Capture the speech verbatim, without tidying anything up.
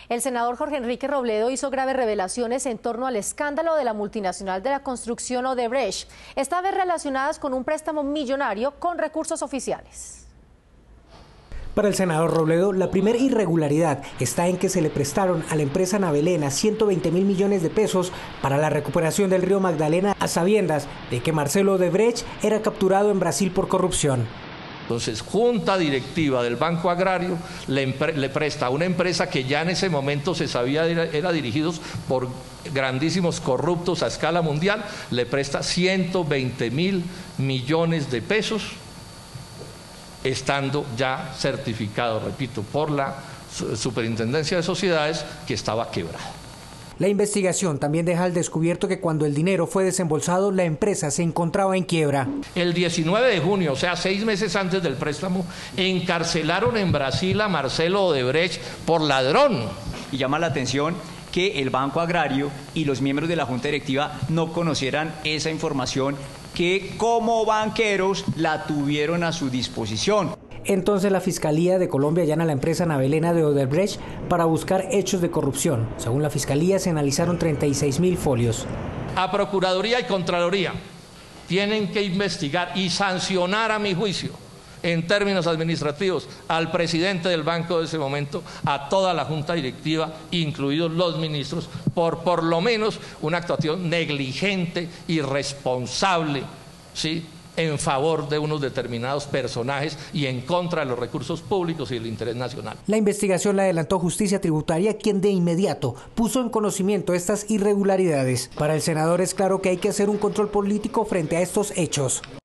El senador Jorge Enrique Robledo hizo graves revelaciones en torno al escándalo de la multinacional de la construcción Odebrecht, esta vez relacionadas con un préstamo millonario con recursos oficiales. Para el senador Robledo, la primera irregularidad está en que se le prestaron a la empresa Navelena ciento veinte mil millones de pesos para la recuperación del río Magdalena, a sabiendas de que Marcelo Odebrecht era capturado en Brasil por corrupción. Entonces, junta directiva del Banco Agrario le, le presta a una empresa que ya en ese momento se sabía era, era dirigidos por grandísimos corruptos a escala mundial, le presta ciento veinte mil millones de pesos, estando ya certificado, repito, por la Superintendencia de Sociedades, que estaba quebrada. La investigación también deja al descubierto que cuando el dinero fue desembolsado, la empresa se encontraba en quiebra. El diecinueve de junio, o sea, seis meses antes del préstamo, encarcelaron en Brasil a Marcelo Odebrecht por ladrón. Y llama la atención que el Banco Agrario y los miembros de la Junta Directiva no conocieran esa información, que como banqueros la tuvieron a su disposición. Entonces la Fiscalía de Colombia allana la empresa Navelena de Odebrecht para buscar hechos de corrupción. Según la Fiscalía, se analizaron treinta y seis mil folios. A Procuraduría y Contraloría tienen que investigar y sancionar, a mi juicio, en términos administrativos, al presidente del banco de ese momento, a toda la junta directiva, incluidos los ministros, por por lo menos una actuación negligente, irresponsable, ¿sí?, en favor de unos determinados personajes y en contra de los recursos públicos y del interés nacional. La investigación la adelantó Justicia Tributaria, quien de inmediato puso en conocimiento estas irregularidades. Para el senador es claro que hay que hacer un control político frente a estos hechos.